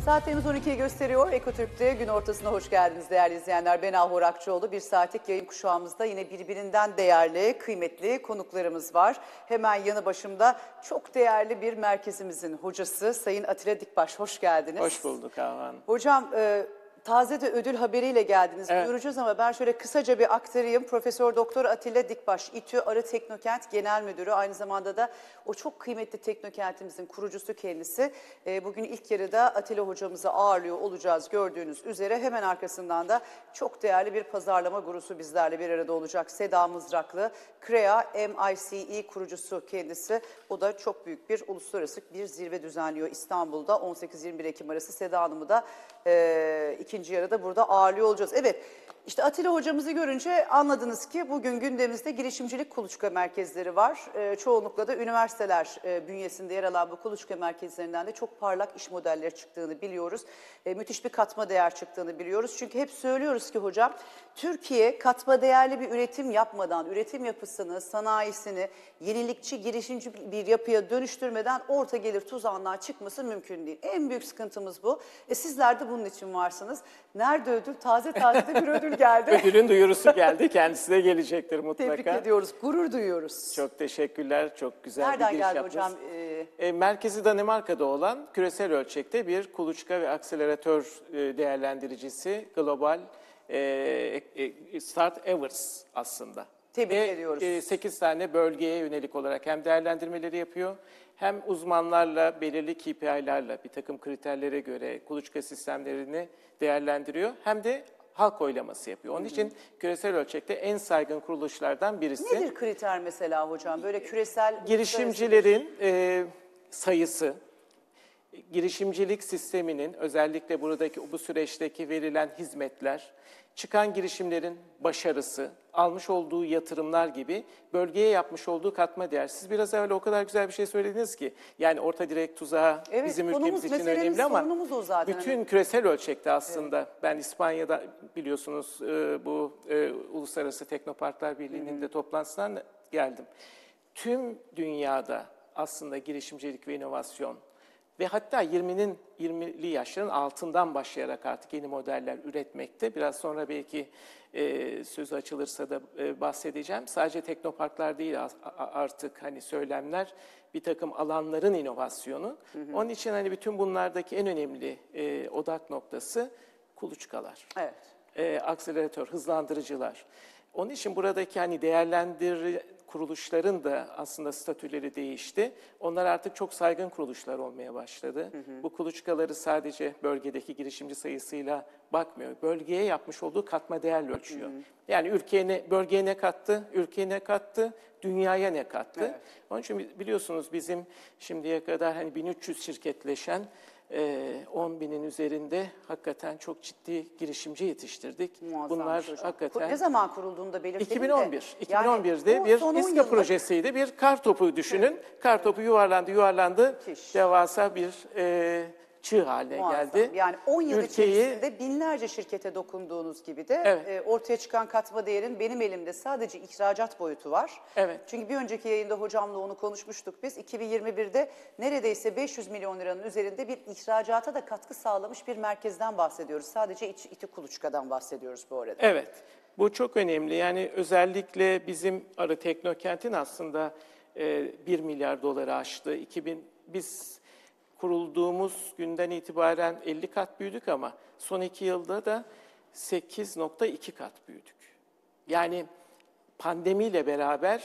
Saatlerimiz 12'yi gösteriyor. Ekotürk'te gün ortasına hoş geldiniz değerli izleyenler. Ben Ahur Akçoğlu. Bir saatlik yayın kuşağımızda yine birbirinden değerli, kıymetli konuklarımız var. Hemen yanı başımda çok değerli bir merkezimizin hocası Sayın Atilla Dikbaş. Hoş geldiniz. Hoş bulduk Avan. Hocam taze de ödül haberiyle geldiniz. Evet. Göreceğiz ama ben şöyle kısaca bir aktarayım. Profesör Doktor Atilla Dikbaş, İTÜ Arı Teknokent Genel Müdürü. Aynı zamanda da o çok kıymetli teknokentimizin kurucusu kendisi. Bugün ilk yarıda Atilla hocamızı ağırlıyor olacağız gördüğünüz üzere. Hemen arkasından da çok değerli bir pazarlama gurusu bizlerle bir arada olacak. Seda Mızraklı, Crea MICE kurucusu kendisi. O da çok büyük bir uluslararası bir zirve düzenliyor İstanbul'da. 18-21 Ekim arası Seda Hanım'ı da ikinci yarıda burada ağırlıyor olacağız. Evet, işte Atilla hocamızı görünce anladınız ki bugün gündemimizde girişimcilik kuluçka merkezleri var. Çoğunlukla da üniversiteler bünyesinde yer alan bu kuluçka merkezlerinden de çok parlak iş modelleri çıktığını biliyoruz. Müthiş bir katma değer çıktığını biliyoruz. Çünkü hep söylüyoruz ki hocam, Türkiye katma değerli bir üretim yapmadan, üretim yapısını, sanayisini yenilikçi, girişimci bir yapıya dönüştürmeden orta gelir tuzağından çıkması mümkün değil. En büyük sıkıntımız bu. Sizler de bunun için varsınız. Nerede ödül? Taze de bir ödül geldi. Ödülün duyurusu geldi. Kendisi de gelecektir mutlaka. Tebrik ediyoruz. Gurur duyuyoruz. Çok teşekkürler. Çok güzel Nereden bir giriş geldi yaptınız. hocam? Merkezi Danimarka'da olan küresel ölçekte bir kuluçka ve akseleratör değerlendiricisi Global Start Evers aslında. Tebrik ediyoruz. 8 tane bölgeye yönelik olarak hem değerlendirmeleri yapıyor, hem uzmanlarla, belirli KPI'lerle bir takım kriterlere göre kuluçka sistemlerini değerlendiriyor, hem de halk oylaması yapıyor. Onun için küresel ölçekte en saygın kuruluşlardan birisi. Nedir kriter mesela hocam? Böyle küresel... Girişimcilerin sayısı, girişimcilik sisteminin özellikle bu süreçteki verilen hizmetler, çıkan girişimlerin başarısı, almış olduğu yatırımlar gibi bölgeye yapmış olduğu katma değer. Siz biraz evvel o kadar güzel bir şey söylediniz ki, yani orta direk tuzağı bizim ülkemiz için önemli ama bütün küresel ölçekte aslında, ben İspanya'da biliyorsunuz bu Uluslararası Teknoparklar Birliği'nin de toplantısından geldim. Tüm dünyada aslında girişimcilik ve inovasyon ve hatta 20'li yaşların altından başlayarak artık yeni modeller üretmekte. Biraz sonra belki sözü açılırsa da bahsedeceğim. Sadece teknoparklar değil artık hani söylemler, bir takım alanların inovasyonu. Onun için hani bütün bunlardaki en önemli odak noktası kuluçkalar. Evet. Akseleratör, hızlandırıcılar. Onun için buradaki hani kuruluşların da aslında statüleri değişti. Onlar artık çok saygın kuruluşlar olmaya başladı. Bu kuluçkaları sadece bölgedeki girişimci sayısıyla bakmıyor. Bölgeye yapmış olduğu katma değerle ölçüyor. Yani bölgeye ne kattı, ülkeye ne kattı, dünyaya ne kattı. Evet. Onun için biliyorsunuz bizim şimdiye kadar hani 1300 şirketleşen 10.000'in üzerinde hakikaten çok ciddi girişimci yetiştirdik. Muazzam bunlar hocam. Hakikaten... Ne zaman kurulduğunda belirtelim 2011. Yani 2011'de bir İSKA projesiydi. Bir kar topu düşünün. Evet. Kar topu yuvarlandı. Devasa bir çığ haline geldi. Yani 10 yıl içerisinde binlerce şirkete dokunduğunuz gibi de ortaya çıkan katma değerin benim elimde sadece ihracat boyutu var. Evet. Çünkü bir önceki yayında hocamla onu konuşmuştuk biz. 2021'de neredeyse 500 milyon liranın üzerinde bir ihracata da katkı sağlamış bir merkezden bahsediyoruz. Sadece İTÜ Kuluçka'dan bahsediyoruz bu arada. Evet. Bu çok önemli. Yani özellikle bizim Arı Teknokent'in aslında 1 milyar doları aştı. Biz kurulduğumuz günden itibaren 50 kat büyüdük ama son 2 yılda da 8,2 kat büyüdük. Yani pandemiyle beraber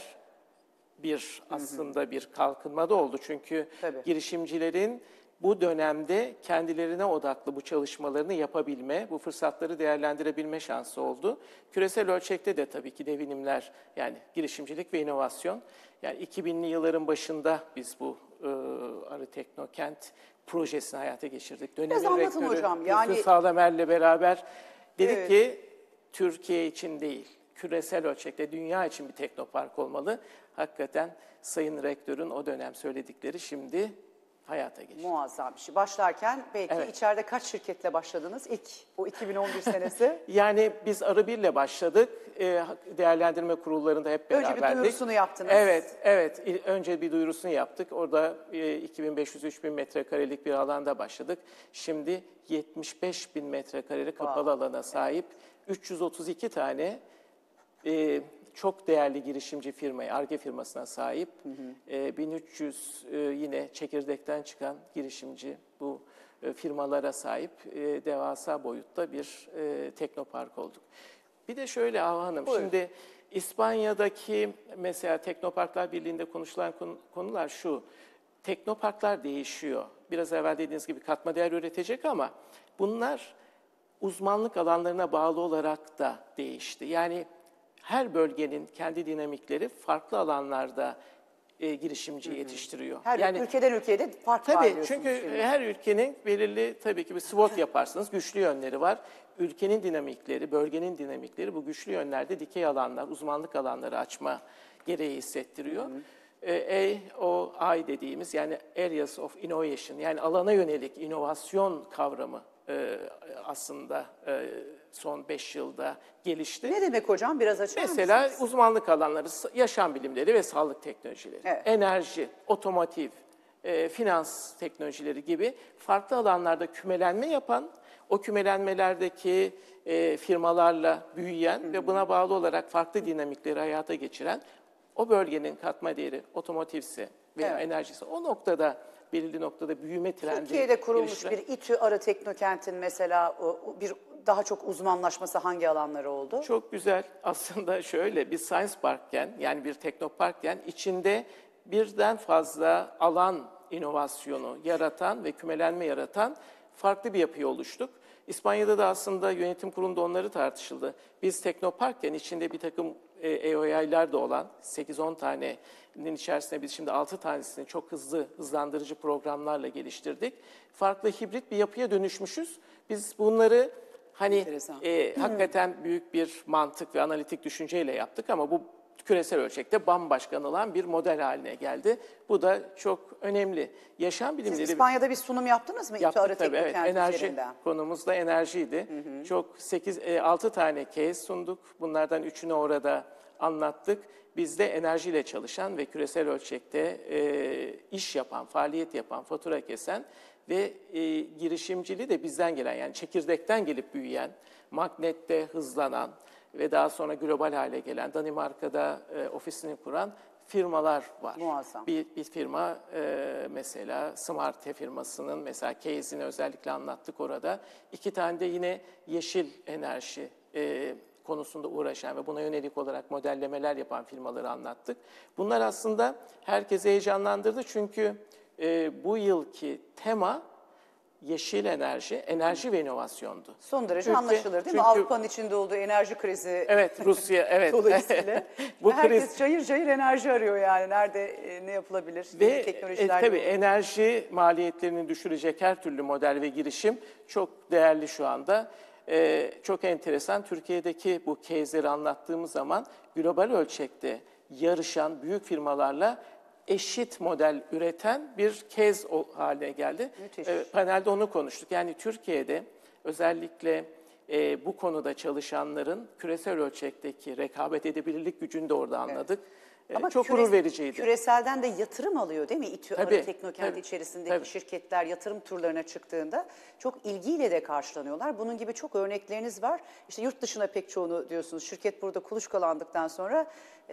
aslında bir kalkınma da oldu. Çünkü girişimcilerin bu dönemde kendilerine odaklı bu çalışmalarını yapabilme, bu fırsatları değerlendirebilme şansı oldu. Küresel ölçekte de tabii ki devinimler, yani girişimcilik ve inovasyon. Yani 2000'li yılların başında biz bu Arı Teknokent projesini hayata geçirdik. Dönemin rektörü Hüsnü Sağlamer'le beraber dedik ki Türkiye için değil, küresel ölçekte dünya için bir teknopark olmalı. Hakikaten Sayın Rektör'ün o dönem söyledikleri şimdi hayata geçti. Muazzam bir şey. Başlarken belki Evet. içeride kaç şirketle başladınız ilk o 2011 senesi? Yani biz Arı 1 ile başladık. Değerlendirme kurullarında hep Önce beraberdik. bir duyurusunu yaptınız. Evet, evet. Önce bir duyurusunu yaptık. Orada 2500-3000 metrekarelik bir alanda başladık. Şimdi 75.000 metrekarelik kapalı alana sahip 332 tane çok değerli girişimci firmaya, Ar-Ge firmasına sahip. 1300 yine çekirdekten çıkan girişimci bu firmalara sahip devasa boyutta bir teknopark olduk. Bir de şöyle Hava Hanım, Buyurun. şimdi İspanya'daki mesela Teknoparklar Birliği'nde konuşulan konular şu. Teknoparklar değişiyor. Biraz evvel dediğiniz gibi katma değer üretecek ama bunlar uzmanlık alanlarına bağlı olarak da değişti. Yani her bölgenin kendi dinamikleri farklı alanlarda girişimci yetiştiriyor. Her yani ülkeden ülkeye de fark var tabii diyorsunuz çünkü şimdi. her ülkenin belirli tabii ki bir SWOT yaparsınız, güçlü yönleri var. Ülkenin dinamikleri, bölgenin dinamikleri bu güçlü yönlerde dikey alanlar, uzmanlık alanları açma gereği hissettiriyor. AOI dediğimiz yani Areas of Innovation yani alana yönelik inovasyon kavramı aslında son 5 yılda gelişti. Ne demek hocam? Biraz açar Mesela mısınız? uzmanlık alanları, yaşam bilimleri ve sağlık teknolojileri, Evet. enerji, otomotiv, finans teknolojileri gibi farklı alanlarda kümelenme yapan, o kümelenmelerdeki firmalarla büyüyen ve buna bağlı olarak farklı dinamikleri hayata geçiren o bölgenin katma değeri otomotivse veya Evet. enerjisi o noktada belirli noktada büyüme trendi Türkiye'de kurulmuş geliştiren- bir İTÜ Arı Teknokent'in mesela bir daha çok uzmanlaşması hangi alanları oldu? Çok güzel. Aslında şöyle bir science parkken yani bir teknoparkken içinde birden fazla alan inovasyonu yaratan ve kümelenme yaratan farklı bir yapıya oluştuk. İspanya'da da aslında yönetim kurulunda onları tartışıldı. Biz teknoparkken içinde bir takım EOI'ler de olan 8-10 tanenin içerisinde biz şimdi 6 tanesini çok hızlandırıcı programlarla geliştirdik. Farklı hibrit bir yapıya dönüşmüşüz. Biz bunları Enteresan. hakikaten büyük bir mantık ve analitik düşünceyle yaptık ama bu küresel ölçekte bambaşka anılan bir model haline geldi. Bu da çok önemli. Yaşam Siz bilimleri İspanya'da bir sunum yaptınız mı İTÜ Arı yaptık tabii. Evet, Teknokent enerji üzerinden? konumuz da enerjiydi. Çok 6 tane case sunduk. Bunlardan 3'ünü orada anlattık. Bizde enerjiyle çalışan ve küresel ölçekte iş yapan, faaliyet yapan, fatura kesen ve girişimciliği de bizden gelen yani çekirdekten gelip büyüyen, magnette hızlanan ve daha sonra global hale gelen, Danimarka'da ofisini kuran firmalar var. Muazzam. Bir firma mesela Smarte firmasının mesela case'ini özellikle anlattık orada. 2 tane de yine yeşil enerji konusunda uğraşan ve buna yönelik olarak modellemeler yapan firmaları anlattık. Bunlar aslında herkesi heyecanlandırdı çünkü bu yılki tema yeşil enerji, enerji ve inovasyondu. Son derece Türkiye- anlaşılır değil mi? çünkü- Avrupa'nın içinde olduğu enerji krizi Evet, Rusya, evet. dolayısıyla. Bu Herkes kriz cayır cayır enerji arıyor yani. Nerede ne yapılabilir? ve Yeni teknolojiler tabii yolunda. enerji maliyetlerini düşürecek her türlü model ve girişim çok değerli şu anda. Çok enteresan. Türkiye'deki bu case'leri anlattığımız zaman global ölçekte yarışan büyük firmalarla eşit model üreten bir case haline geldi. Müthiş. Panelde onu konuştuk. Yani Türkiye'de özellikle bu konuda çalışanların küresel ölçekteki rekabet edebilirlik gücünü de orada anladık. Çok gurur vericiydi. Küreselden de yatırım alıyor değil mi? İTÜ Tabii, Arı Teknokent tabii, içerisindeki tabii. şirketler yatırım turlarına çıktığında çok ilgiyle de karşılanıyorlar. Bunun gibi çok örnekleriniz var. İşte yurt dışına pek çoğunu diyorsunuz. Şirket burada kuluçkalandıktan sonra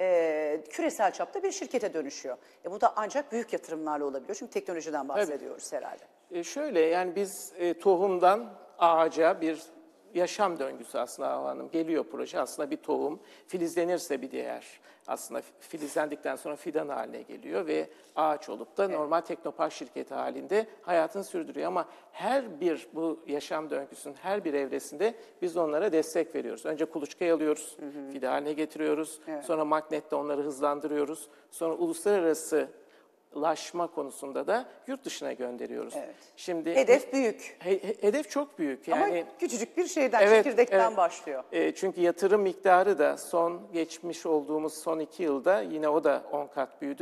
küresel çapta bir şirkete dönüşüyor. Bu da ancak büyük yatırımlarla olabiliyor. Çünkü teknolojiden bahsediyoruz herhalde. Şöyle yani biz tohumdan ağaca bir yaşam döngüsü aslında Hava Hanım. Geliyor proje aslında bir tohum. Filizlenirse bir diğer aslında filizlendikten sonra fidan haline geliyor ve ağaç olup da normal teknopark şirketi halinde hayatını sürdürüyor. Ama her bir bu yaşam döngüsünün her bir evresinde biz onlara destek veriyoruz. Önce kuluçkayı alıyoruz, fidan haline getiriyoruz. Sonra magnette onları hızlandırıyoruz. Sonra uluslararası laşma konusunda da yurt dışına gönderiyoruz. Evet. Şimdi Hedef büyük. hedef çok büyük. Yani Ama küçücük bir şeyden, Evet, çekirdekten evet. başlıyor. Çünkü yatırım miktarı da geçmiş olduğumuz son 2 yılda yine o da 10 kat büyüdü.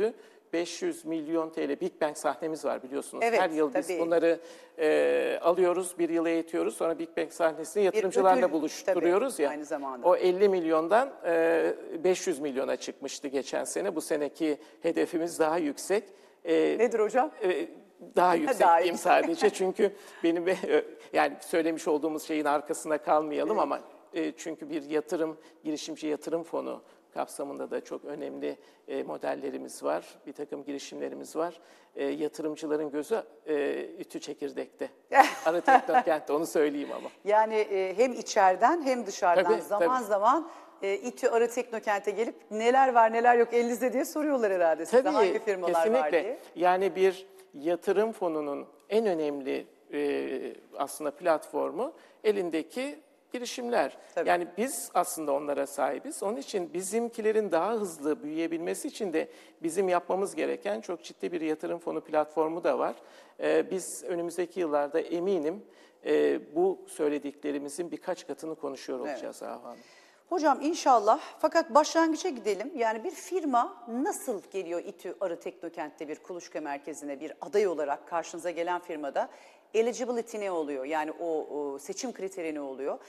500 milyon TL Big Bang sahnemiz var biliyorsunuz. Evet, Her yıl biz tabii. bunları alıyoruz, bir yıla eğitiyoruz. Sonra Big Bang sahnesini yatırımcılarla ödül, buluşturuyoruz tabii, ya. aynı zamanda. O 50 milyondan 500 milyona çıkmıştı geçen sene. Bu seneki hedefimiz daha yüksek. Nedir hocam? Daha yüksek Daha diyeyim yüksek. sadece çünkü benim yani söylemiş olduğumuz şeyin arkasında kalmayalım ama çünkü bir girişimci yatırım fonu kapsamında da çok önemli modellerimiz var, bir takım girişimlerimiz var. Yatırımcıların gözü İTÜ Çekirdek'te. Arı Teknokent'te onu söyleyeyim ama. Yani hem içeriden hem dışarıdan Tabii, zaman tabii. zaman İTÜ Arı Teknokent'e gelip neler var neler yok elinizde diye soruyorlar herhalde size. Tabii, Hangi firmalar var kesinlikle. diye. Yani bir yatırım fonunun en önemli aslında platformu elindeki girişimler. Tabii. Yani biz aslında onlara sahibiz. Onun için bizimkilerin daha hızlı büyüyebilmesi için de bizim yapmamız gereken çok ciddi bir yatırım fonu platformu da var. Biz önümüzdeki yıllarda eminim bu söylediklerimizin birkaç katını konuşuyor olacağız Ahu Hanım. Hocam inşallah, fakat başlangıça gidelim. Yani bir firma nasıl geliyor İTÜ Arı Teknokent'te bir kuluçka merkezine bir aday olarak karşınıza gelen firmada? Eligibility ne oluyor? Yani o seçim kriteri ne oluyor?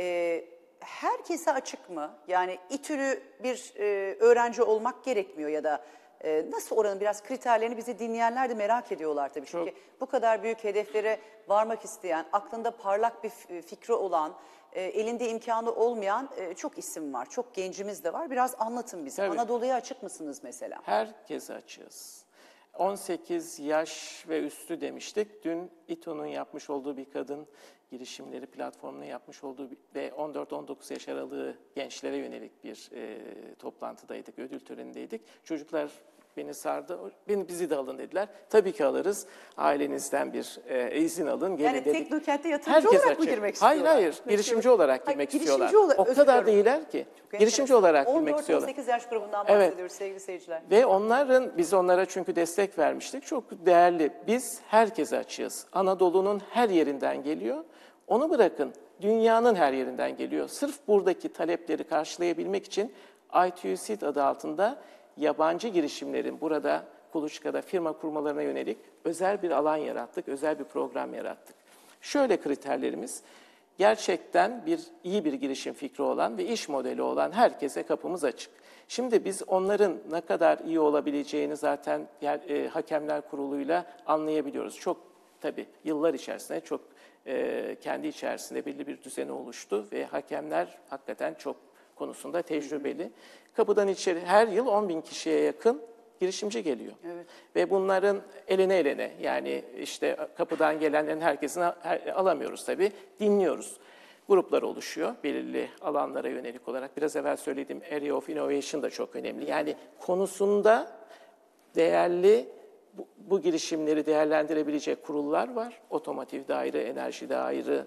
Herkese açık mı? Yani İTÜ'lü bir öğrenci olmak gerekmiyor ya da nasıl, oranın biraz kriterlerini bizi dinleyenler de merak ediyorlar tabii. Çünkü bu kadar büyük hedeflere varmak isteyen, aklında parlak bir fikri olan, elinde imkanı olmayan çok isim var. Çok gencimiz de var. Biraz anlatın bize. Tabii. Anadolu'ya açık mısınız mesela? Herkese açığız. 18 yaş ve üstü demiştik. Dün İTÜ'nün yapmış olduğu bir kadın girişimleri platformunun yapmış olduğu ve 14-19 yaş aralığı gençlere yönelik bir toplantıdaydık, ödül törenindeydik. Çocuklar beni sardı, bizi de alın dediler. Tabii ki alırız. Ailenizden bir izin alın, gelin Yani dedik. Teknokent'te yatırımcı olarak mı girmek istiyorlar? Hayır, girişimci olarak girmek istiyorlar. O özür kadar diliyorum. değiller ki. Girişimci olarak girmek istiyorlar. 14-18 yaş grubundan Evet. bahsediyoruz sevgili seyirciler. Ve biz onlara çünkü destek vermiştik. Çok değerli. Biz herkese açığız. Anadolu'nun her yerinden geliyor. Onu bırakın, dünyanın her yerinden geliyor. Sırf buradaki talepleri karşılayabilmek için ITU Seed adı altında yabancı girişimlerin burada kuluçkada firma kurmalarına yönelik özel bir alan yarattık, özel bir program yarattık. Şöyle kriterlerimiz: gerçekten iyi bir girişim fikri olan ve iş modeli olan herkese kapımız açık. Şimdi biz onların ne kadar iyi olabileceğini zaten Hakemler Kurulu'yla anlayabiliyoruz. Çok tabii yıllar içerisinde çok kendi içerisinde belli bir düzeni oluştu ve hakemler hakikaten çok konusunda tecrübeli. Kapıdan içeri her yıl 10.000 kişiye yakın girişimci geliyor. Evet. Ve bunların eline yani işte kapıdan gelenlerin herkesini alamıyoruz tabii, dinliyoruz. Gruplar oluşuyor belirli alanlara yönelik olarak. Biraz evvel söylediğim Area of Innovation da çok önemli. Yani konusunda değerli bu girişimleri değerlendirebilecek kurullar var. Otomotivde ayrı, enerjide ayrı,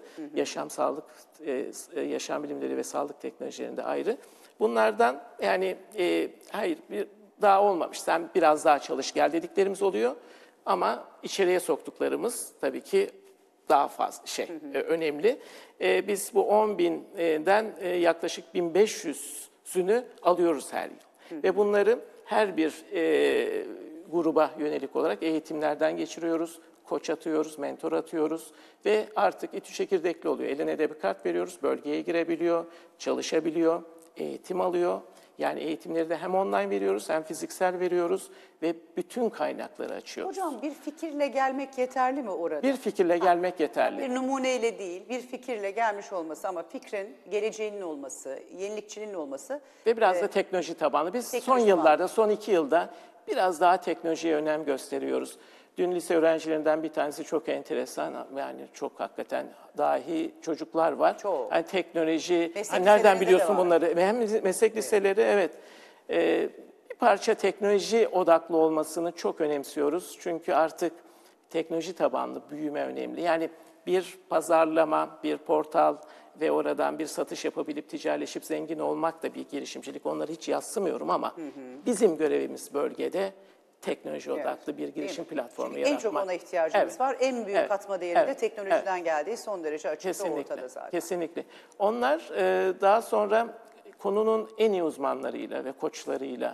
yaşam bilimleri ve sağlık teknolojilerinde ayrı. Bunlardan yani hayır daha olmamış, sen biraz daha çalış gel dediklerimiz oluyor. Ama içeriye soktuklarımız tabii ki daha fazla önemli. Biz bu 10.000'den yaklaşık 1.500'ünü alıyoruz her yıl. Ve bunları her bir gruba yönelik olarak eğitimlerden geçiriyoruz. Koç atıyoruz, mentor atıyoruz ve artık İTÜ çekirdekli oluyor. Eline de bir kart veriyoruz, bölgeye girebiliyor, çalışabiliyor, eğitim alıyor. Yani eğitimleri de hem online veriyoruz hem fiziksel veriyoruz ve bütün kaynakları açıyoruz. Hocam bir fikirle gelmek yeterli mi orada? Bir fikirle gelmek yeterli. Bir numuneyle değil, bir fikirle gelmiş olması ama fikrin geleceğinin olması, yenilikçinin olması. Ve biraz da teknoloji tabanlı. Biz son yıllarda, son 2 yılda biraz daha teknolojiye önem gösteriyoruz. Dün lise öğrencilerinden bir tanesi çok enteresan, yani çok hakikaten dahi çocuklar var. Çok. Yani teknoloji, Meslek nereden liselerinde biliyorsun de var. bunları? Hem meslek liseleri, evet. Bir parça teknoloji odaklı olmasını çok önemsiyoruz. Çünkü artık teknoloji tabanlı büyüme önemli. Yani bir pazarlama, bir portal ve oradan bir satış yapabilip ticaretleşip zengin olmak da bir girişimcilik. Onları hiç yadsımıyorum ama bizim görevimiz bölgede teknoloji odaklı bir girişim platformu Çünkü yaratmak. en çok ona ihtiyacımız var. En büyük katma değeri de teknolojiden geldiği son derece açık ve ortada zaten. Kesinlikle. Onlar daha sonra konunun en iyi uzmanlarıyla ve koçlarıyla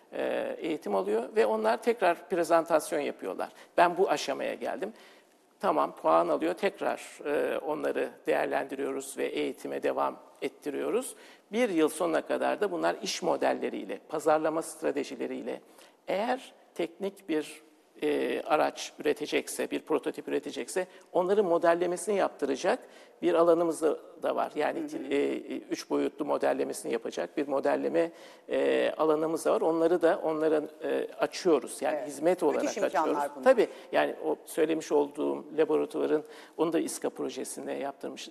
eğitim alıyor ve onlar tekrar prezentasyon yapıyorlar. Ben bu aşamaya geldim. Tamam, puan alıyor, tekrar onları değerlendiriyoruz ve eğitime devam ettiriyoruz. Bir yıl sonuna kadar da bunlar iş modelleriyle, pazarlama stratejileriyle, eğer teknik bir araç üretecekse, bir prototip üretecekse onların modellemesini yaptıracak bir alanımız da var. Yani 3 boyutlu modellemesini yapacak bir modelleme alanımız da var. Onların açıyoruz. Yani hizmet olarak Müthiş açıyoruz. imkanlar bunlar. Tabii yani o söylemiş olduğum laboratuvarın, onu da İSKA projesinde yaptırmış,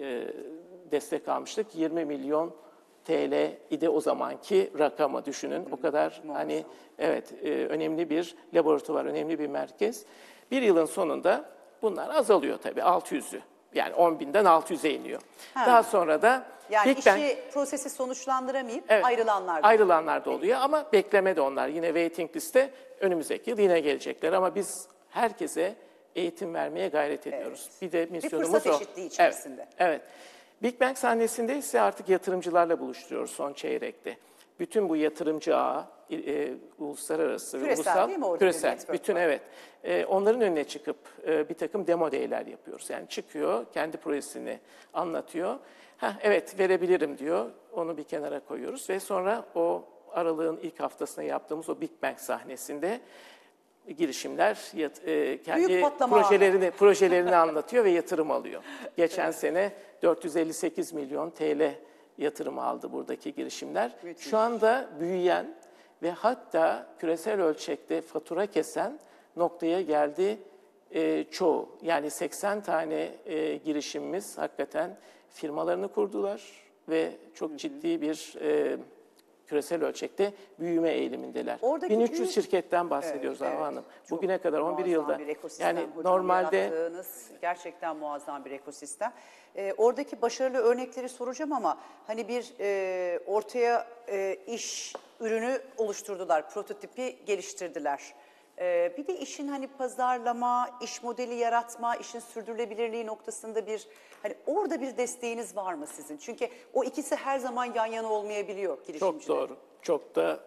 destek almıştık. 20 milyon TL idi o zamanki rakamı düşünün. O kadar hani evet önemli bir laboratuvar, önemli bir merkez. Bir yılın sonunda bunlar azalıyor tabii 600'ü. Yani 10.000'den 600'e iniyor. Daha sonra da Yani Big Bang, prosesi sonuçlandıramayıp evet, ayrılanlar da. ayrılanlar da oluyor ama bekleme onlar. Yine waiting liste önümüzdeki yıl yine gelecekler ama biz herkese eğitim vermeye gayret ediyoruz. Bir de misyonumuz fırsat o. eşitliği içerisinde. Evet, evet. Big Bang sahnesinde ise artık yatırımcılarla buluşturuyoruz son çeyrekte. Bütün bu yatırımcı ağı, uluslararası ve Küresel ulusal, değil mi? Orada bir küresel, network bütün var. evet. Onların önüne çıkıp bir takım demo day'ler yapıyoruz. Yani çıkıyor, kendi projesini anlatıyor. Evet verebilirim diyor, onu bir kenara koyuyoruz ve sonra o aralığın ilk haftasında yaptığımız o Big Bang sahnesinde girişimler kendi projelerini anlatıyor ve yatırım alıyor. Geçen sene 458 milyon TL yatırım aldı buradaki girişimler. Müthiş. Şu anda büyüyen ve hatta küresel ölçekte fatura kesen noktaya geldi çoğu. Yani 80 tane girişimimiz hakikaten firmalarını kurdular ve çok ciddi bir küresel ölçekte büyüme eğilimindeler. Oradaki 1300 şirketten bahsediyoruz Hava Hanım. Bugüne kadar 11 yılda. Yani normalde gerçekten muazzam bir ekosistem. Oradaki başarılı örnekleri soracağım ama hani bir ortaya iş ürünü oluşturdular, prototipi geliştirdiler. Bir de işin hani pazarlama, iş modeli yaratma, işin sürdürülebilirliği noktasında hani orada bir desteğiniz var mı sizin? Çünkü o ikisi her zaman yan yana olmayabiliyor girişimciler. çok doğru. Çok da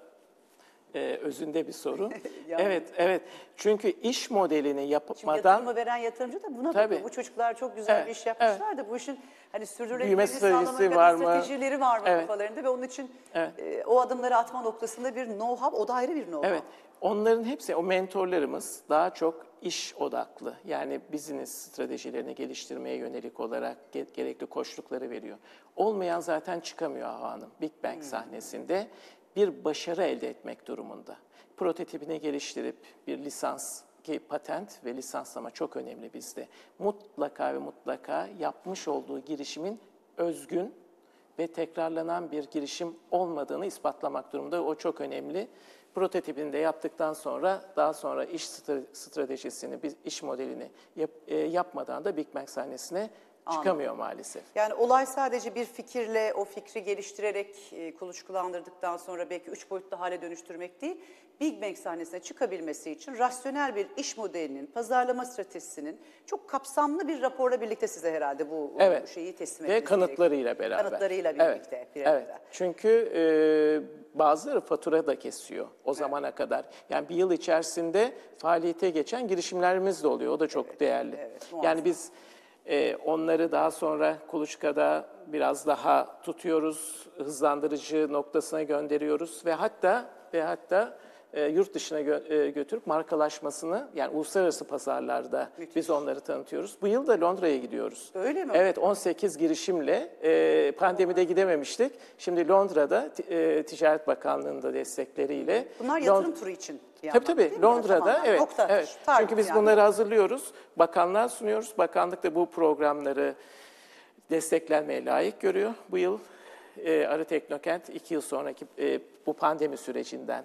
özünde bir soru. Yani. Evet. Çünkü iş modelini Şimdi yapmadan yatırımı veren yatırımcı da buna Tabii. bakıyor. Bu çocuklar çok güzel bir iş yapmışlar da bu işin hani sürdürülebilirliğini sağlamak stratejisi var adına mı? stratejileri var mı Evet. kafalarında ve onun için o adımları atma noktasında bir know-how, o da ayrı bir know-how. Evet, onların hepsi, o mentorlarımız daha çok iş odaklı. Yani business stratejilerini geliştirmeye yönelik olarak gerekli koçlukları veriyor. Olmayan zaten çıkamıyor Hava Hanım. Big Bang sahnesinde bir başarı elde etmek durumunda. Prototipini geliştirip bir lisans, ki patent ve lisanslama çok önemli bizde. Mutlaka ve mutlaka yapmış olduğu girişimin özgün ve tekrarlanan bir girişim olmadığını ispatlamak durumunda. O çok önemli. Prototipini de yaptıktan sonra daha sonra iş stratejisini, iş modelini yapmadan da Big Bang sahnesine çıkamıyor maalesef. Yani olay sadece bir fikirle o fikri geliştirerek kuluçkulandırdıktan sonra belki 3 boyutlu hale dönüştürmek değil. Big Bang sahnesine çıkabilmesi için rasyonel bir iş modelinin, pazarlama stratejisinin çok kapsamlı bir raporla birlikte size herhalde bu şeyi teslim etmesi ve kanıtlarıyla gerekiyor. beraber. Kanıtlarıyla birlikte. Evet. Çünkü bazıları fatura da kesiyor o zamana kadar. Yani bir yıl içerisinde faaliyete geçen girişimlerimiz de oluyor. O da çok değerli. Yani biz onları daha sonra kuluçkada biraz daha tutuyoruz, hızlandırıcı noktasına gönderiyoruz ve hatta yurt dışına götürüp markalaşmasını, yani uluslararası pazarlarda biz onları tanıtıyoruz. Bu yıl da Londra'ya gidiyoruz. Öyle mi? Evet, 18 girişimle pandemide gidememiştik. Şimdi Londra'da Ticaret Bakanlığı'nın da destekleriyle. Bunlar yatırım turu için. Tabii. Londra'da evet. Çünkü biz bunları hazırlıyoruz. Bakanlığa sunuyoruz. Bakanlık da bu programları desteklenmeye layık görüyor. Bu yıl Arı Teknokent 2 yıl sonraki bu pandemi sürecinden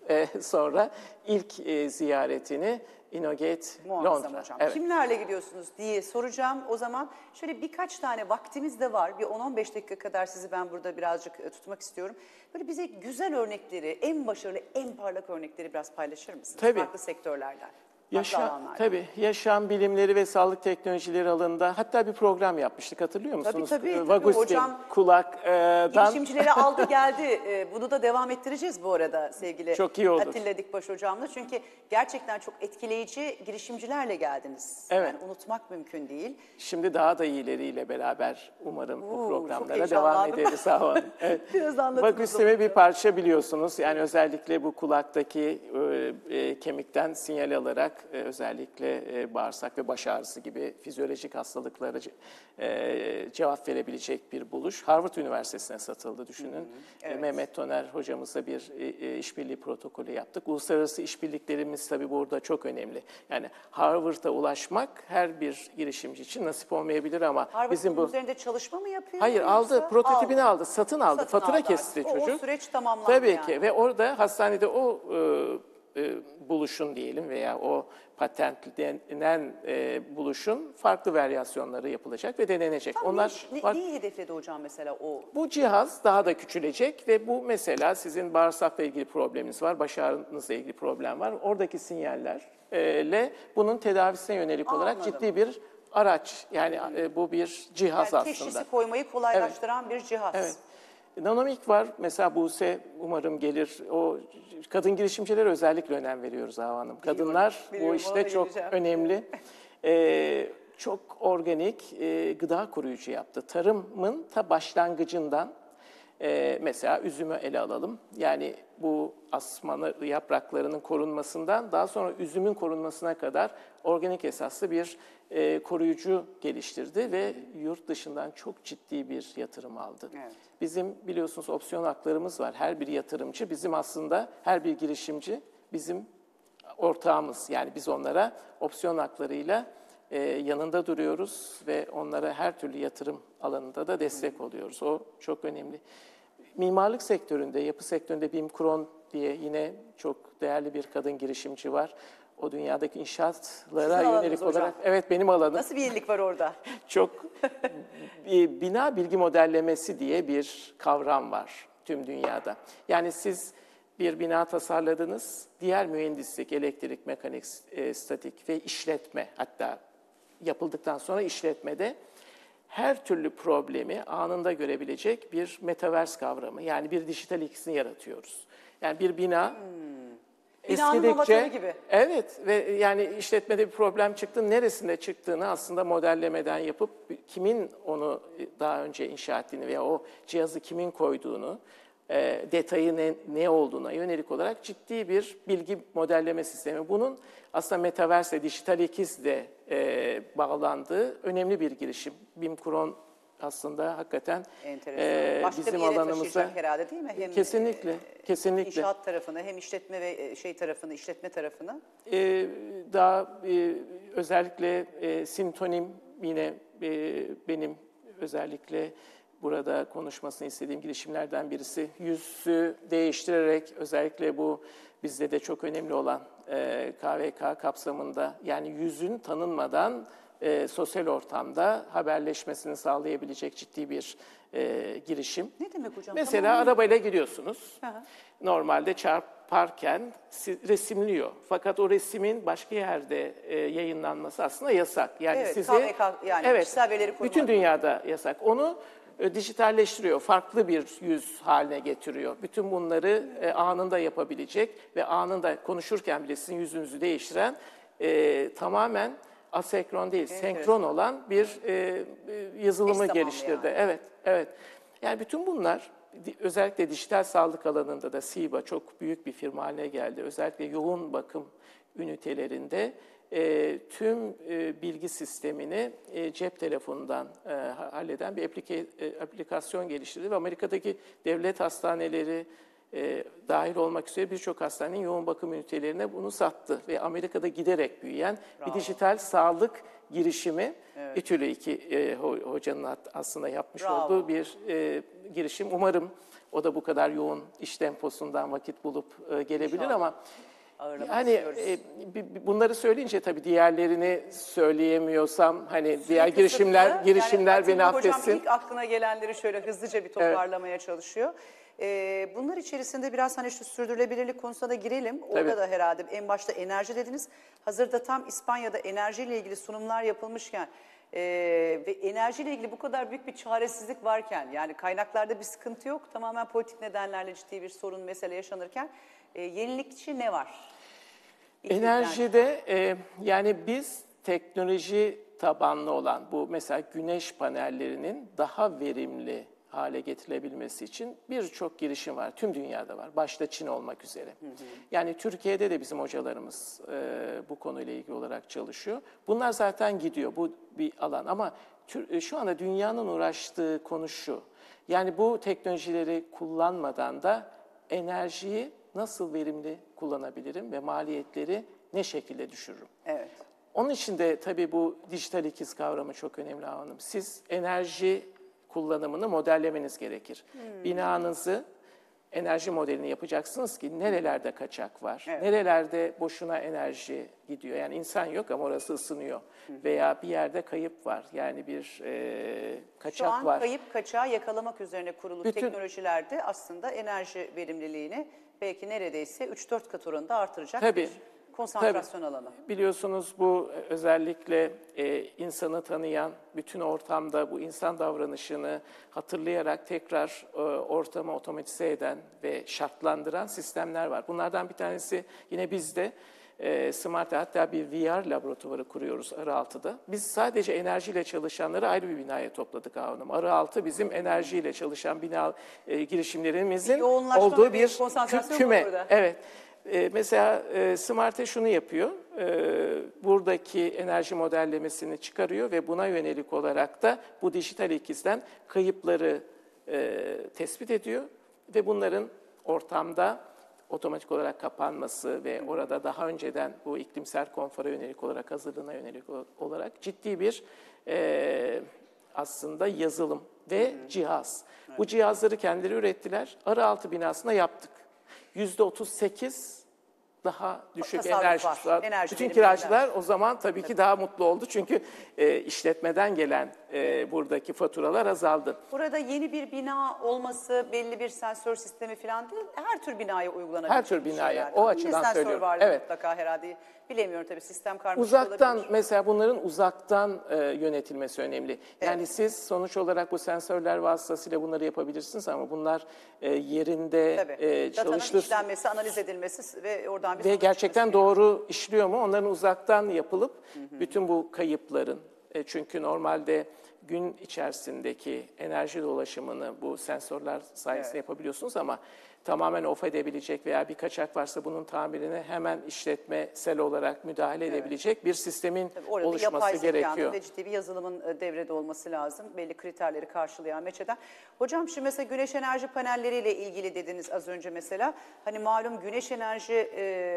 sonra ilk ziyaretini Innogate Londra. Hocam. Evet. Kimlerle gidiyorsunuz diye soracağım. O zaman şöyle birkaç tane vaktimiz de var. Bir 10-15 dakika kadar sizi ben burada birazcık tutmak istiyorum. Böyle bize güzel örnekleri, en başarılı, en parlak örnekleri biraz paylaşır mısınız? Tabii. Farklı sektörlerden. farklı alanlarda. Tabii yaşam bilimleri ve sağlık teknolojileri alanında hatta bir program yapmıştık, hatırlıyor musunuz? Tabii. Vagustin, Hocam kulaktan. girişimcileri aldı geldi. Bunu da devam ettireceğiz bu arada sevgili Çok iyi olur. Atilla Dikbaş hocamla. Çünkü gerçekten çok etkileyici girişimcilerle geldiniz. Evet. Yani unutmak mümkün değil. Şimdi daha da iyileriyle beraber umarım bu çok programlara devam heyecanlandım. ederiz. Sağ olun. Evet. Biraz anlatın. Vagustim'e bir parça biliyorsunuz. Yani özellikle bu kulaktaki kemikten sinyal alarak özellikle bağırsak ve baş ağrısı gibi fizyolojik hastalıklara cevap verebilecek bir buluş. Harvard Üniversitesi'ne satıldı düşünün. Evet. Mehmet Toner hocamızla bir işbirliği protokolü yaptık. Uluslararası işbirliklerimiz tabii burada çok önemli. Yani Harvard'a ulaşmak her bir girişimci için nasip olmayabilir ama Harvard bizim bu... üzerinde çalışma mı yapıyor? Hayır aldı, yoksa prototipini aldı, satın aldı, Satın fatura aldı kesti artık. çocuk. O süreç tamamlandı Tabii yani. ki ve orada hastanede o buluşun diyelim veya o patentlenen buluşun farklı varyasyonları yapılacak ve denenecek. Tam neyi hedefledi hocam mesela o? Bu cihaz daha da küçülecek ve bu mesela sizin bağırsakla ilgili probleminiz var, baş ağrınızla ilgili problem var. Oradaki sinyallerle bunun tedavisine yönelik olarak Anladım. ciddi bir araç. Yani bu bir cihaz Yani aslında. teşhisi koymayı kolaylaştıran bir cihaz. Evet. Nanomik var. Mesela Buse umarım gelir. O kadın girişimcilere özellikle önem veriyoruz Hava Hanım. Kadınlar bu biliyorum, ona işte da çok geleceğim. önemli. Çok organik gıda koruyucu yaptı. Tarımın ta başlangıcından mesela üzümü ele alalım. Yani bu asma yapraklarının korunmasından daha sonra üzümün korunmasına kadar organik esaslı bir koruyucu geliştirdi ve yurt dışından çok ciddi bir yatırım aldı. Evet. Bizim biliyorsunuz opsiyon haklarımız var. Her bir yatırımcı bizim aslında her bir girişimci bizim ortağımız. Yani biz onlara opsiyon haklarıyla yanında duruyoruz ve onlara her türlü yatırım alanında da destek oluyoruz. O çok önemli. Mimarlık sektöründe, yapı sektöründe Bim Kron diye yine çok değerli bir kadın girişimci var. O dünyadaki inşaatlara Sizin yönelik alanınız olarak, hocam. evet benim alanım. Nasıl bir yenilik var orada? Çok bina bilgi modellemesi diye bir kavram var tüm dünyada. Yani siz bir bina tasarladınız, diğer mühendislik, elektrik, mekanik, statik ve işletme, hatta yapıldıktan sonra işletmede her türlü problemi anında görebilecek bir metaverse kavramı. Yani bir dijital ikisini yaratıyoruz. Yani bir bina Binanın avatarı gibi. Evet ve yani işletmede bir problem çıktı, neresinde çıktığını aslında modellemeden yapıp kimin onu daha önce inşa ettiğini veya o cihazı kimin koyduğunu, detayı ne olduğuna yönelik olarak ciddi bir bilgi modelleme sistemi. Bunun aslında metaverse, dijital ikizle bağlandığı önemli bir girişim. Bim Kron aslında hakikaten Başka bizim bir yere alanımızda taşıyacak herhalde değil mi? Hem kesinlikle. inşaat tarafını hem işletme ve işletme tarafını. Daha özellikle Sintonim yine benim özellikle burada konuşmasını istediğim girişimlerden birisi. Yüzü değiştirerek özellikle bu bizde de çok önemli olan KVK kapsamında yani yüzün tanınmadan sosyal ortamda haberleşmesini sağlayabilecek ciddi bir girişim. Ne demek hocam? Mesela arabayla gidiyorsunuz. Hı hı. Normalde çarparken resimliyor. Fakat o resmin başka yerde yayınlanması aslında yasak. Yani Evet, sizi KVK yani kişisel verileri korumak. bütün dünyada yasak. Onu dijitalleştiriyor, farklı bir yüz haline getiriyor. Bütün bunları anında yapabilecek ve anında konuşurken bile sizin yüzünüzü değiştiren tamamen asenkron değil, senkron olan bir yazılımı geliştirdi. Yani. Evet, evet. Yani bütün bunlar özellikle dijital sağlık alanında da SİBA çok büyük bir firma haline geldi. Özellikle yoğun bakım ünitelerinde tüm bilgi sistemini cep telefonundan halleden bir aplikasyon geliştirdi ve Amerika'daki devlet hastaneleri dahil olmak üzere birçok hastanenin yoğun bakım ünitelerine bunu sattı ve Amerika'da giderek büyüyen bir dijital sağlık girişimi İTÜ'lü hocanın aslında yapmış olduğu bir girişim. Umarım o da bu kadar yoğun iş temposundan vakit bulup gelebilir ama yani bunları söyleyince tabii diğerlerini söyleyemiyorsam hani diğer girişimler yani beni affetsin. Hocam ilk aklına gelenleri şöyle hızlıca bir toparlamaya çalışıyor. Bunlar içerisinde biraz hani şu sürdürülebilirlik konusuna da girelim. Orada Tabii. da herhalde en başta enerji dediniz. Hazırda tam İspanya'da enerjiyle ilgili sunumlar yapılmışken ve enerjiyle ilgili bu kadar büyük bir çaresizlik varken, yani kaynaklarda bir sıkıntı yok, tamamen politik nedenlerle ciddi bir sorun, mesele yaşanırken yenilikçi ne var? Enerjide yani biz teknoloji tabanlı olan bu mesela güneş panellerinin daha verimli hale getirilebilmesi için birçok girişim var. Tüm dünyada var. Başta Çin olmak üzere. Yani Türkiye'de de bizim hocalarımız bu konuyla ilgili olarak çalışıyor. Bunlar zaten gidiyor. Bu bir alan ama şu anda dünyanın uğraştığı konu şu. Yani bu teknolojileri kullanmadan da enerjiyi nasıl verimli kullanabilirim ve maliyetleri ne şekilde düşürürüm? Evet. Onun için de tabii bu dijital ikiz kavramı çok önemli Hanım. Siz enerji kullanımını modellemeniz gerekir. Binanızı enerji modelini yapacaksınız ki nerelerde kaçak var, Evet. nerelerde boşuna enerji gidiyor. Yani insan yok ama orası ısınıyor veya bir yerde kayıp var. Yani bir kaçak Şu an var. kayıp kaçağı yakalamak üzerine kurulu Bütün- teknolojilerde aslında enerji verimliliğini belki neredeyse 3-4 kat oranında artıracak Tabii. bir konsantrasyon alanı. Biliyorsunuz bu özellikle insanı tanıyan, bütün ortamda bu insan davranışını hatırlayarak tekrar ortamı otomatize eden ve şartlandıran sistemler var. Bunlardan bir tanesi yine bizde Smart, hatta bir VR laboratuvarı kuruyoruz Arıaltı'da. Biz sadece enerjiyle çalışanları ayrı bir binaya topladık Hanım. Arıaltı bizim enerjiyle çalışan bina girişimlerimizin Yoğunlaşma olduğu ve bir bir konsantrasyon var küme. burada. Evet. Mesela Smarte şunu yapıyor, buradaki enerji modellemesini çıkarıyor ve buna yönelik olarak da bu dijital ikizden kayıpları tespit ediyor ve bunların ortamda otomatik olarak kapanması ve orada daha önceden bu iklimsel konfora yönelik olarak, hazırlığına yönelik olarak ciddi bir aslında yazılım ve cihaz. Bu cihazları kendileri ürettiler, Arıaltı binasında yaptık. %38 daha düşük Tasarruf enerji. var, enerji Bütün verimliliğinden. kiracılar o zaman tabii ki daha mutlu oldu. Çünkü işletmeden gelen buradaki faturalar azaldı. Burada yeni bir bina olması, belli bir sensör sistemi falan değil, her tür binaya uygulanabilecek Her tür bir binaya, şeyler. o Ne açıdan sensör söylüyorum. vardır Evet. mutlaka herhalde. Bilemiyorum tabii, sistem karmaşık Uzaktan olabilir. mesela bunların uzaktan yönetilmesi önemli. Yani Evet. siz sonuç olarak bu sensörler vasıtasıyla bunları yapabilirsiniz ama bunlar yerinde Tabii. Datanın çalıştığı işlenmesi, analiz edilmesi ve oradan bir ve sonuç gerçekten çıkması gerekiyor. doğru işliyor mu? Onların uzaktan yapılıp bütün bu kayıpların, çünkü normalde gün içerisindeki enerji dolaşımını bu sensörler sayesinde yapabiliyorsunuz ama tamamen off edebilecek veya bir kaçak varsa bunun tamirine hemen işletmesel olarak müdahale edebilecek bir sistemin Orada yapay oluşması zekanın gerekiyor. ve ciddi bir yazılımın devrede olması lazım. Belli kriterleri karşılayan, meçeden. Hocam şimdi mesela güneş enerji panelleriyle ilgili dediniz az önce mesela. Hani malum güneş enerji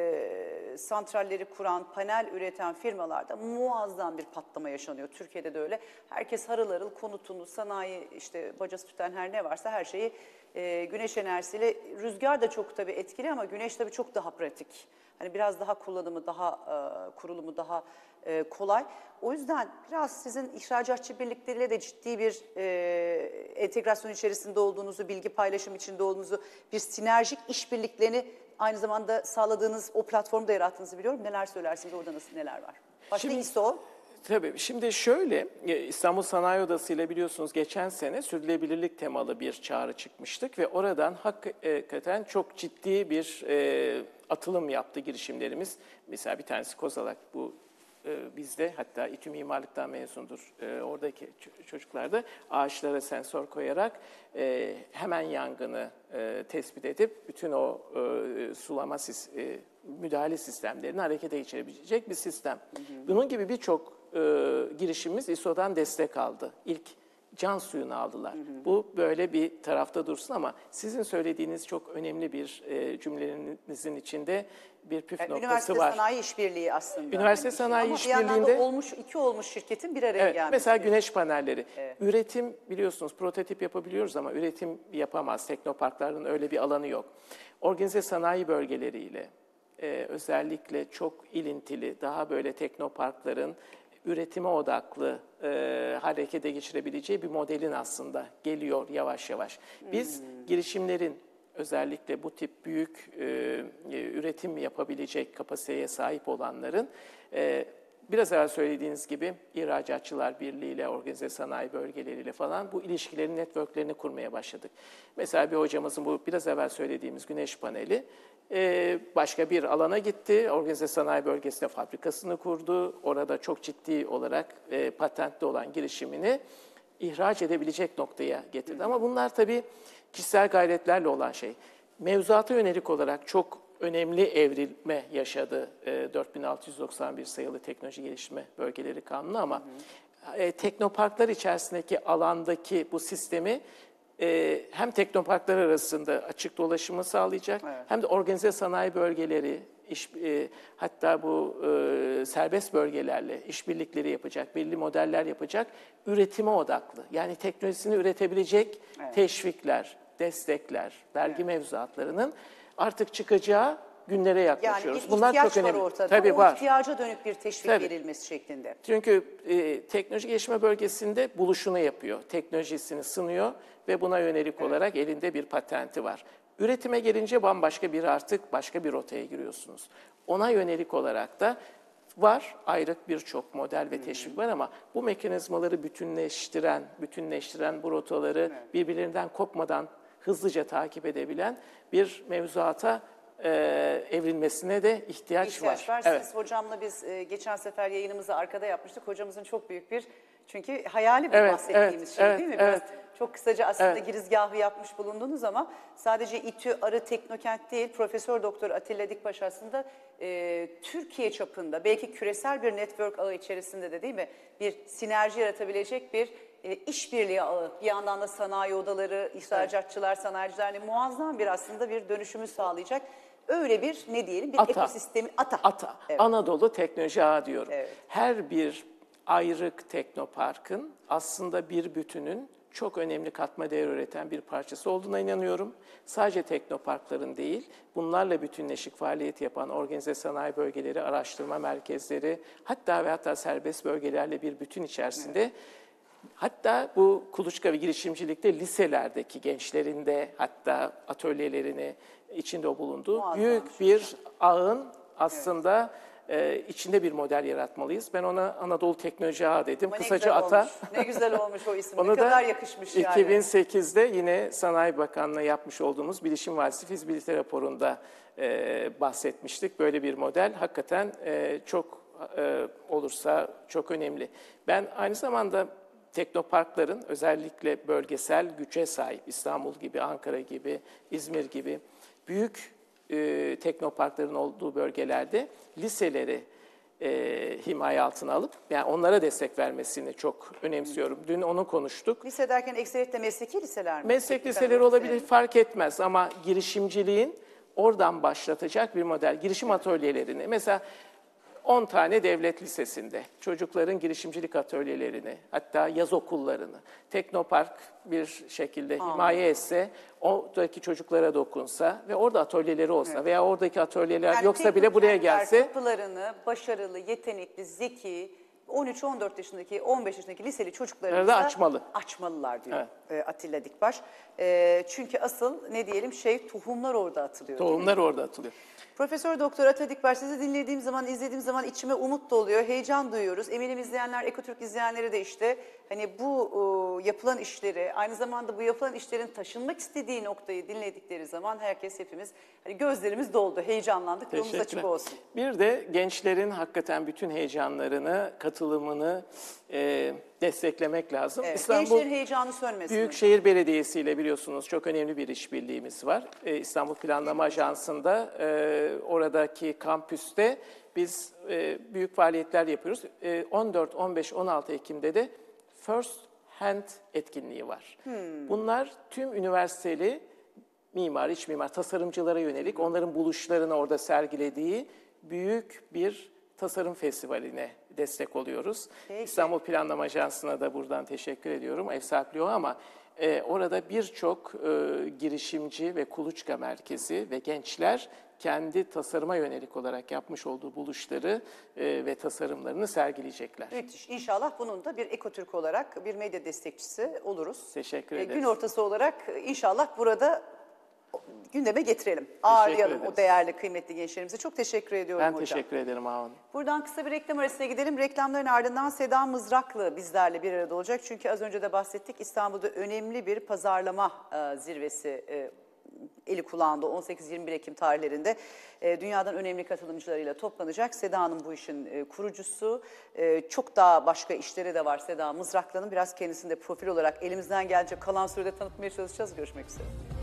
santralleri kuran, panel üreten firmalarda muazzam bir patlama yaşanıyor. Türkiye'de de öyle. Herkes harıl harıl konutunu, sanayi, işte bacası tüten her ne varsa her şeyi güneş enerjisiyle. Rüzgar da çok tabii etkili ama güneş tabii çok daha pratik. Hani biraz daha kullanımı, daha kurulumu daha kolay. O yüzden biraz sizin ihracatçı birlikleriyle de ciddi bir entegrasyon içerisinde olduğunuzu, bilgi paylaşım içinde olduğunuzu, bir sinerjik işbirliklerini aynı zamanda sağladığınız, o platformda yarattığınızı biliyorum. Neler söylersiniz, orada nasıl, neler var? Başta Şimdi- ISO. Tabii. Şimdi şöyle, İstanbul Sanayi Odası ile biliyorsunuz geçen sene sürdürülebilirlik temalı bir çağrı çıkmıştık ve oradan hakikaten çok ciddi bir atılım yaptı girişimlerimiz. Mesela bir tanesi Kozalak, bu bizde, hatta İTÜ Mimarlık'tan mezundur oradaki çocuklar da ağaçlara sensör koyarak hemen yangını tespit edip bütün o sulama müdahale sistemlerini harekete geçirebilecek bir sistem. Bunun gibi birçok girişimimiz İSO'dan destek aldı. İlk can suyunu aldılar. Bu böyle bir tarafta dursun ama sizin söylediğiniz çok önemli bir cümlenizin içinde bir püf noktası Üniversite var. sanayi işbirliği aslında. Üniversite sanayi Ama bir yandan işbirliğinde- da olmuş, iki olmuş şirketin bir araya Evet, gelmesi. mesela güneş panelleri. Üretim, biliyorsunuz prototip yapabiliyoruz ama üretim yapamaz. Teknoparkların öyle bir alanı yok. Organize sanayi bölgeleriyle özellikle çok ilintili, daha böyle teknoparkların üretime odaklı harekete geçirebileceği bir modelin aslında geliyor yavaş yavaş. Biz girişimlerin özellikle bu tip büyük üretim yapabilecek kapasiteye sahip olanların biraz evvel söylediğiniz gibi İhracatçılar Birliği ile, organize sanayi bölgeleriyle falan bu ilişkilerin, networklerini kurmaya başladık. Mesela bir hocamızın bu biraz evvel söylediğimiz güneş paneli başka bir alana gitti. Organize sanayi bölgesinde fabrikasını kurdu. Orada çok ciddi olarak patentli olan girişimini ihraç edebilecek noktaya getirdi. Ama bunlar tabii kişisel gayretlerle olan şey. Mevzuata yönelik olarak çok önemli evrilme yaşadı 4691 sayılı Teknoloji Geliştirme Bölgeleri Kanunu ama teknoparklar içerisindeki alandaki bu sistemi hem teknoparklar arasında açık dolaşımı sağlayacak hem de organize sanayi bölgeleri, hatta bu serbest bölgelerle işbirlikleri yapacak, belli modeller yapacak, üretime odaklı. Yani teknolojisini üretebilecek teşvikler, destekler, vergi mevzuatlarının artık çıkacağı günlere yaklaşıyoruz. Yani bunlar ihtiyaç çok önemli. var ortada. Tabii o var. ihtiyaca dönük bir teşvik verilmesi şeklinde. Çünkü teknoloji gelişme bölgesinde buluşunu yapıyor, teknolojisini sınıyor ve buna yönelik olarak elinde bir patenti var. Üretime gelince bambaşka bir artık başka bir rotaya giriyorsunuz. Ona yönelik olarak da var ayrık birçok model ve teşvik var ama bu mekanizmaları bütünleştiren bu rotaları birbirlerinden kopmadan hızlıca takip edebilen bir mevzuata evrilmesine de ihtiyaç var. Evet. Siz hocamla biz geçen sefer yayınımızı arkada yapmıştık. Hocamızın çok büyük bir çünkü hayali bu bahsettiğimiz şey değil mi? Biraz çok kısaca aslında girizgahı yapmış bulundunuz ama sadece İTÜ Arı Teknokent değil, Profesör Doktor Atilla Dikbaş aslında Türkiye çapında belki küresel bir network ağı içerisinde de değil mi? Bir sinerji yaratabilecek bir işbirliği ağı. Bir yandan da sanayi odaları, ihracatçılar, sanayicilerle muazzam bir aslında bir dönüşümü sağlayacak. Öyle bir ne diyelim bir ekosistemi ata. Evet. Anadolu Teknoloji Ağı diyorum. Evet. Her bir ayrık teknoparkın aslında bir bütünün çok önemli katma değer üreten bir parçası olduğuna inanıyorum. Sadece teknoparkların değil, bunlarla bütünleşik faaliyet yapan organize sanayi bölgeleri, araştırma merkezleri, hatta serbest bölgelerle bir bütün içerisinde hatta bu kuluçka ve girişimcilikte liselerdeki gençlerin de hatta atölyelerini içinde bulunduğu büyük bir ağın aslında içinde bir model yaratmalıyız. Ben ona Anadolu Teknoloji Ağı dedim. Kısaca ATA. Ne güzel olmuş o isim. Ne kadar yakışmış yani. 2008'de yine Sanayi Bakanlığı yapmış olduğumuz Bilişim Vadisi Fizibilite raporunda bahsetmiştik. Böyle bir model hakikaten çok olursa çok önemli. Ben aynı zamanda teknoparkların özellikle bölgesel güce sahip İstanbul gibi, Ankara gibi, İzmir gibi büyük teknoparkların olduğu bölgelerde liseleri himaye altına alıp yani onlara destek vermesini çok önemsiyorum. Dün onu konuştuk. Lise derken ekseriyetle mesleki liseler mi? Meslek liseleri olabilir fark etmez ama girişimciliğin oradan başlatacak bir model. Girişim atölyelerini mesela 10 tane devlet lisesinde çocukların girişimcilik atölyelerini, hatta yaz okullarını, teknopark bir şekilde himaye etse, oradaki çocuklara dokunsa ve orada atölyeleri olsa veya oradaki atölyeler yani yoksa bile buraya gelse. Kapılarını başarılı, yetenekli, zeki, 13-14 yaşındaki, 15 yaşındaki liseli çocuklarımıza da açmalılar diyor Atilla Dikbaş. Çünkü asıl ne diyelim tohumlar orada atılıyor. Tohumlar orada atılıyor. Profesör Doktor Atilla Dikbaş sizi dinlediğim zaman, izlediğim zaman içime umut doluyor, heyecan duyuyoruz. Eminim izleyenler, Ekotürk izleyenleri de işte hani bu yapılan işleri, aynı zamanda bu yapılan işlerin taşınmak istediği noktayı dinledikleri zaman hepimiz hani gözlerimiz doldu, heyecanlandık, yolumuz açık olsun. Bir de gençlerin hakikaten bütün heyecanlarını, katılımını desteklemek lazım. Evet, İstanbul gençlerin heyecanı sönmesin. Büyükşehir Belediyesi ile biliyorsunuz çok önemli bir işbirliğimiz var. İstanbul Planlama Ajansı'nda oradaki kampüste biz büyük faaliyetler yapıyoruz. 14, 15, 16 Ekim'de de First Hand etkinliği var. Bunlar tüm üniversiteli mimar, iç mimar, tasarımcılara yönelik onların buluşlarını orada sergilediği büyük bir tasarım festivaline destek oluyoruz. Peki. İstanbul Planlama Ajansı'na da buradan teşekkür ediyorum. Ev sahipliği o ama orada birçok girişimci ve kuluçka merkezi ve gençler kendi tasarıma yönelik olarak yapmış olduğu buluşları ve tasarımlarını sergileyecekler. Müthiş. İnşallah bunun da bir Ekotürk olarak bir medya destekçisi oluruz. Teşekkür ederiz. Gün ortası olarak inşallah burada gündeme getirelim. Ağırlayalım o ederiz. değerli, kıymetli gençlerimize. Çok teşekkür ediyorum Ben hocam. teşekkür ederim Ahu. Buradan kısa bir reklam arasına gidelim. Reklamların ardından Seda Mızraklı bizlerle bir arada olacak. Çünkü az önce de bahsettik, İstanbul'da önemli bir pazarlama zirvesi eli kulağında 18-21 Ekim tarihlerinde dünyadan önemli katılımcılarıyla toplanacak. Seda Hanım bu işin kurucusu. Çok daha başka işleri de var Seda Mızraklı'nın. Biraz kendisini de profil olarak elimizden gelince kalan sürede tanıtmaya çalışacağız. Görüşmek üzere.